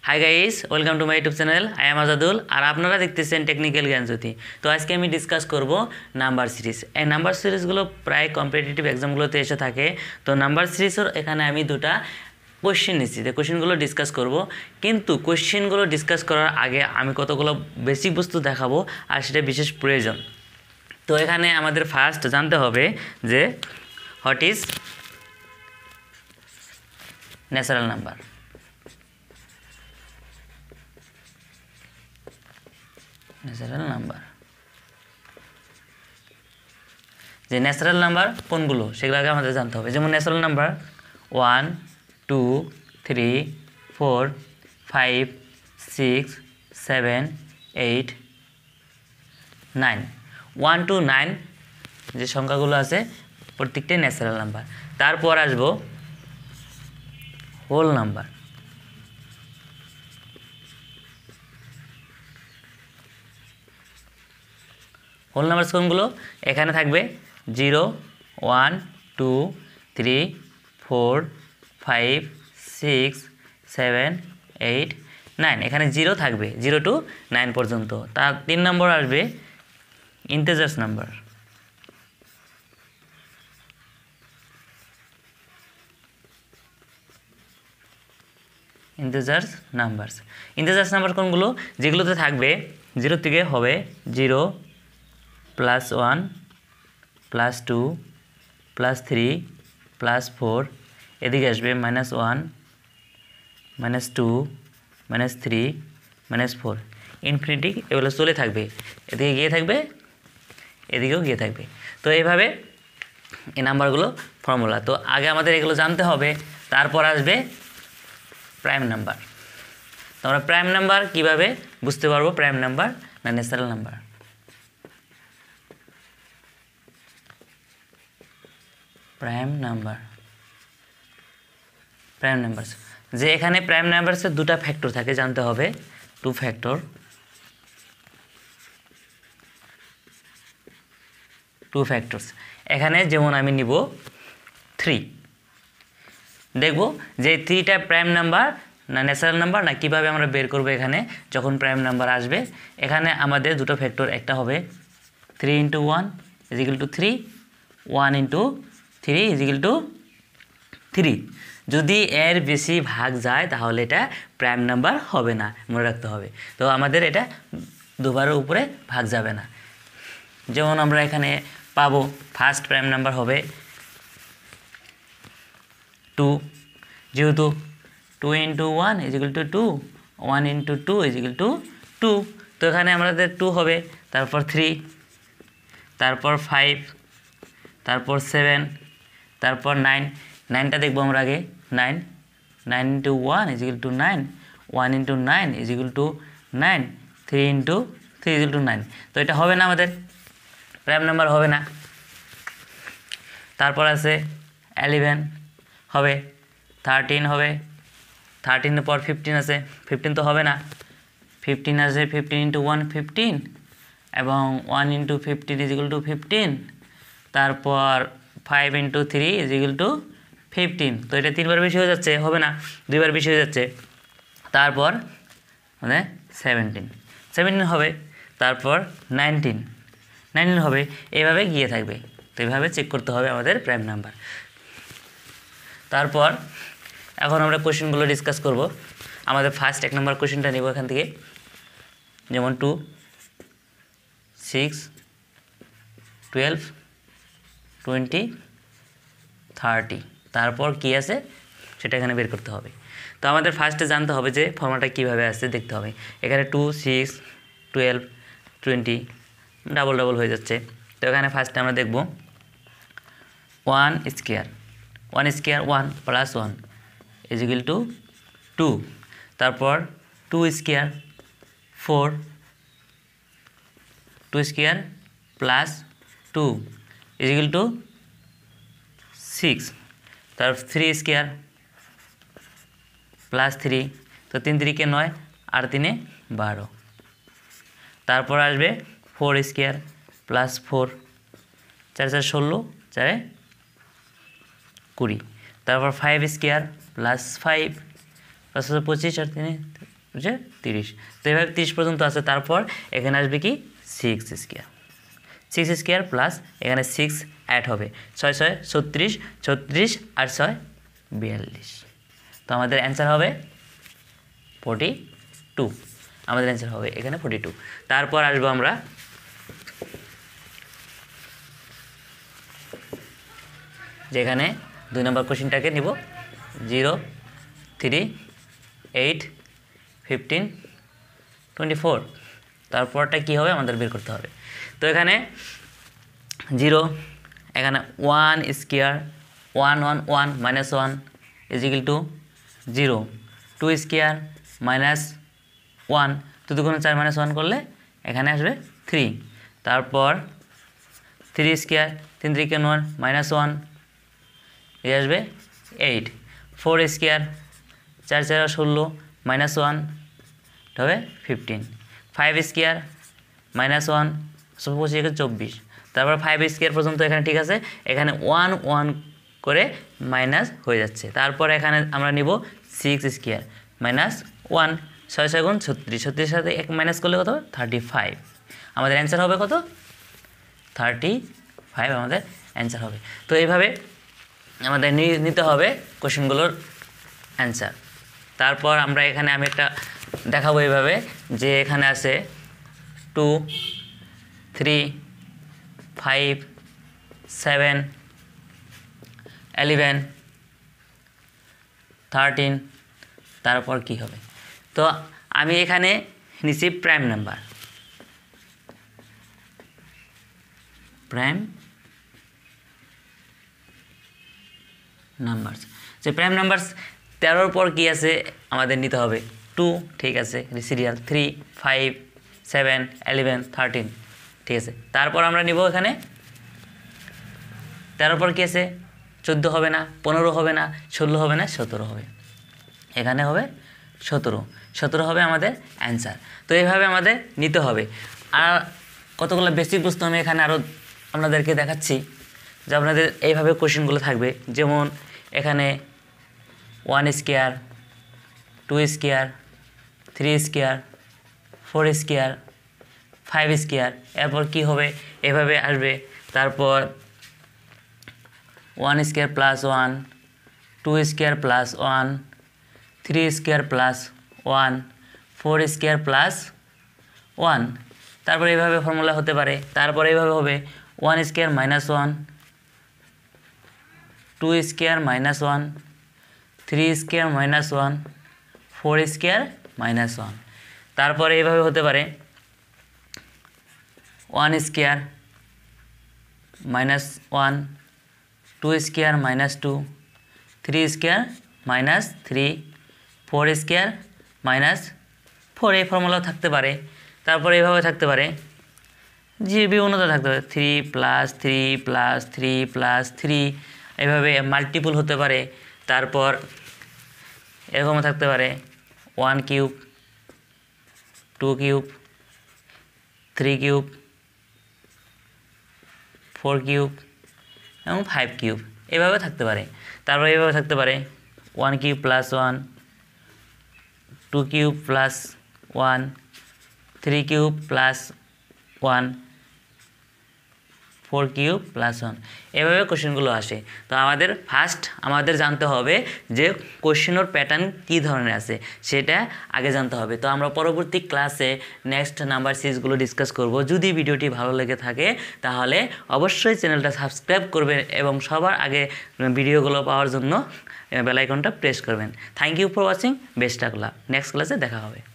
High guys, welcome to my YouTube channel. I am Azadul আর আপনারা দেখতেছেন টেকনিক্যাল জ্ঞানজ্যোতি। তো আজকে আমি ডিসকাস করব নাম্বার সিরিজ। এই নাম্বার সিরিজগুলো প্রায় কম্পিটিটিভ এক্সামগুলোতে এসে থাকে। তো নাম্বার সিরিজের এখানে আমি দুটা কোশ্চেন নিচ্ছি, তো কোশ্চেনগুলো ডিসকাস করব। কিন্তু কোশ্চেনগুলো ডিসকাস করার আগে আমি কতগুলো বেসিক বস্তু দেখাবো, আর সেটা বিশেষ প্রয়োজন। তো এখানে আমাদের ফার্স্ট জানতে হবে যে what is natural number. Natural number, যে ন্যাচারাল নাম্বার কোনগুলো সেগুলো আগে আমাদের জানতে হবে। যেমন ন্যাচারাল নাম্বার 1 2 3 4 5 6 7 8 9 1 to 9 যে সংখ্যাগুলো আছে প্রত্যেকটাই ন্যাচারাল নাম্বার। তারপর আসবো হোল নাম্বার। হোল নাম্বার কোনগুলো? এখানে থাকবে 0 1 2 3 4 5 6 7 8 9। এখানে 0 থাকবে, 0 to 9 পর্যন্ত। তার 3 নম্বর আসবে ইন্টিজার্স নাম্বার। ইন্টিজার্স নাম্বার কোনগুলো? যেগুলোতে থাকবে 0 থেকে হবে 0 +1 +2 +3 +4, এদিকে আসবে -1 -2 -3 -4 ইনফিনিটি, এগুলো চলে থাকবে, এদিকে গিয়ে থাকবে, এদিকেও গিয়ে থাকবে। তো এইভাবে এই নাম্বারগুলো ফর্মুলা। তো আগে আমাদের এগুলো জানতে হবে, তারপর আসবে প্রাইম নাম্বার। তো আমরা প্রাইম নাম্বার কীভাবে বুঝতে পারবো প্রাইম নাম্বার না ন্যাচারাল নাম্বার? প্রাইম নাম্বার যে এখানে প্রাইম নাম্বারসের দুটা ফ্যাক্টর থাকে, জানতে হবে 2 ফ্যাক্টর। এখানে যেমন আমি নিব 3, দেখব যে 3টা প্রাইম নাম্বার না ন্যাচারাল নাম্বার না, কিভাবে আমরা বের করব। এখানে যখন প্রাইম নাম্বার আসবে, এখানে আমাদের দুটো ফ্যাক্টর, একটা হবে 3 × 1 = 3, 1 × 3 = 3। যদি এর বেশি ভাগ যায় তাহলে এটা প্রাইম নাম্বার হবে না, মনে রাখতে হবে। তো আমাদের এটা দুবারের উপরে ভাগ যাবে না। যেমন আমরা এখানে পাবো ফার্স্ট প্রাইম নাম্বার হবে 2, যেহেতু 2 × 1 = 2, 1 × 2 = 2। তো এখানে আমাদের 2 হবে, তারপর 3, তারপর 5, তারপর 7, তারপর 9। 9টা দেখবো আমরা আগে। 9 × 1 = 9, 1 × 9 = 9, 3 × 3 = 9। তো এটা হবে না, আমাদের প্রাইম নাম্বার হবে না। তারপর আছে 11 হবে, 13 হবে, 13-এর পর 15 আছে, 15 তো হবে না। 15 আছে, 15 × 1 15, এবং 1 × 15 = 15, তারপর 5 × 3 = 15। তো এটা 3বার বেশি হয়ে যাচ্ছে, হবে না, 2বার বেশি হয়ে যাচ্ছে। তারপর মানে 17 হবে, তারপর 19 হবে, এইভাবে গিয়ে থাকবে। তো এইভাবে চেক করতে হবে আমাদের প্রাইম নাম্বার। তারপর এখন আমরা কোশ্চেনগুলো ডিসকাস করব। আমাদের ফার্স্ট 1 নম্বর কোশ্চেনটা নেব এখান থেকে। যেমন 2 6 12 20 30, তারপর কি আছে সেটা এখানে বের করতে হবে। তো আমাদের ফার্স্টে জানতে হবে যে ফর্মুলাটা কীভাবে আসছে দেখতে হবে। এখানে 2 6 12 20 ডাবল হয়ে যাচ্ছে। তো এখানে ফার্স্টে আমরা দেখব 1 স্কোয়ার 1 + 1 = 2, তারপর 2 স্কোয়ার 4, 2 স্কোয়ার + 2 = 6, তারপর 3 স্কোয়ার +3, তো 3 × 3 = 9, আর 3 × 12। তারপর আসবে 4 স্কোয়ার +4, 4 × 4 = 16, 4 × 20। তারপর 5 স্কোয়ার +5 5 5 25 আর 3 বুঝে 30। তো এইভাবে 30 পর্যন্ত আছে। তারপর এখানে আসবে কি 6 স্কোয়ার, 6 স্কোয়ার প্লাস এখানে 6 অ্যাড হবে, 6 6 36, 36 আর 6 42। তো আমাদের অ্যান্সার হবে 42, আমাদের অ্যান্সার হবে এখানে 42। তারপর আসবো আমরা যেখানে 2 নম্বর কোশ্চেনটাকে নিব 0 3 8 15 24। তারপরটা কী হবে আমাদের বের করতে হবে। তো এখানে 0, এখানে 1 square 1 1 1 minus 1 is equal to 0, 2 square minus 1 2 2 4 minus 1 করলে এখানে আসবে 3। তারপর 3 স্কোয়ার 3 3 1 মাইনাস 1 এ আসবে 8, 4 স্কোয়ার 4 4 16 মাইনাস 1 হবে 15, 5 স্কোয়ার মাইনাস 1 25 24। তারপর 5 স্কোয়ার পর্যন্ত এখানে ঠিক আছে, এখানে 1 1 করে মাইনাস হয়ে যাচ্ছে। তারপর এখানে আমরা নিব 6 স্কোয়ার মাইনাস 1, 6 6 গুণ 36, 36 সাথে 1 মাইনাস করলে কত 35। আমাদের অ্যান্সার হবে কত 35 আমাদের অ্যান্সার হবে। তো এইভাবে আমাদের নিতে হবে কোশ্চেনগুলোর অ্যান্সার। তারপর আমরা এখানে আমি একটা দেখাবো এইভাবে যে এখানে আছে 2 3 5 7 11 13। তারপর কি হবে, তো আমি এখানে নিচ্ছি প্রাইম নাম্বার, প্রাইম নাম্বারস। যে প্রাইম নাম্বারস 13 পর কি আছে আমাদের নিতে হবে 2, ঠিক আছে, সিরিয়াল 3 5 7 11 13, ঠিক আছে। তারপর আমরা নিব এখানে 13 পর কি আছে 14 হবে না, 15 হবে না, 16 হবে না, 17 হবে, এখানে হবে 17 হবে আমাদের অ্যান্সার। তো এইভাবে আমাদের নিতে হবে। আর কতগুলো বেসিক প্রশ্ন আমি এখানে আরও আপনাদেরকে দেখাচ্ছি যে আপনাদের এইভাবে কোশ্চেনগুলো থাকবে। যেমন এখানে 1 square 2 square 3 square 4 square 5 square, এরপর কি হবে এভাবে আসবে। তারপর 1 square plus 1, 2 square plus 1, 3 square plus 1, 4 square plus 1। তারপর এইভাবে ফর্মুলা হতে পারে। তারপর এইভাবে হবে 1 square minus 1, 2 square minus 1, 3 square minus 1, 4 square minus 1। তারপরে এইভাবে হতে পারে 1 square minus 1, 2 square minus 2, 3 square minus 3, 4 square minus 4। এই ফর্মুলাও থাকতে পারে। তারপরে এইভাবে থাকতে পারে যে বিভিন্নতা থাকতে পারে 3 প্লাস 3 প্লাস 3 প্লাস 3, এইভাবে মাল্টিপল হতে পারে। তারপর এরকমও থাকতে পারে 1 কিউব 2 কিউব 3 কিউব 4 কিউব এবং 5 কিউব, এভাবে থাকতে পারে। তারপর এইভাবে থাকতে পারে 1 cube plus 1, 2 cube plus 1, 3 cube plus 1, 4 cube plus 1, এভাবে কোশ্চেনগুলো আসে। তো আমাদের জানতে হবে যে কোশ্চেনের প্যাটার্ন কী ধরনের আছে সেটা আগে জানতে হবে। তো আমরা পরবর্তী ক্লাসে নেক্সট নাম্বার সিরিজগুলো ডিসকাস করব। যদি ভিডিওটি ভালো লেগে থাকে তাহলে অবশ্যই চ্যানেলটা সাবস্ক্রাইব করবেন এবং সবার আগে ভিডিওগুলো পাওয়ার জন্য বেল আইকনটা প্রেস করবেন। Thank you for watching, best of luck. Next ক্লাসে দেখা হবে।